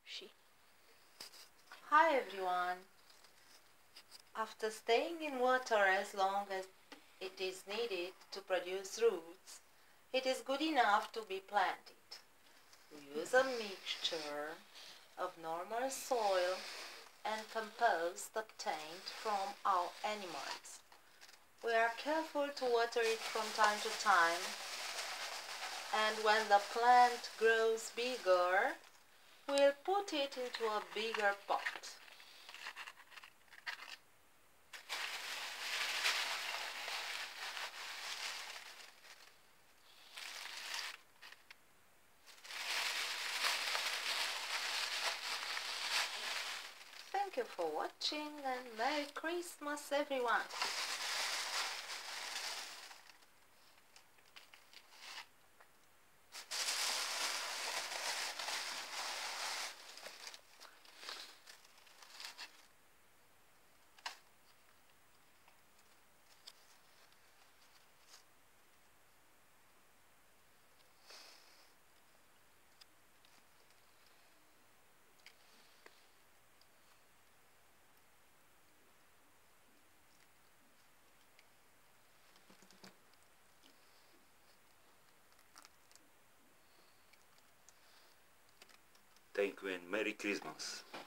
she. Hi everyone. After staying in water as long as it is needed to produce roots, it is good enough to be planted. We use a mixture of normal soil and compost obtained from our animals. We are careful to water it from time to time, and when the plant grows bigger, we'll put it into a bigger pot. Thank you for watching and Merry Christmas everyone! Thank you and Merry Christmas.